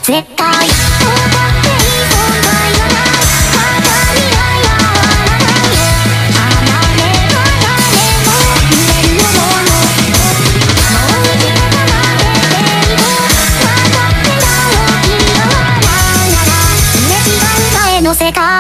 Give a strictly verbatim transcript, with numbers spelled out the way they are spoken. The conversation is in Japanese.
絶対止まっていそうなやらないまだ未来は終わらない離れ離れも揺れる想いももう一度奏でていこう渡ってた大きな輪ならすれ違う前の世界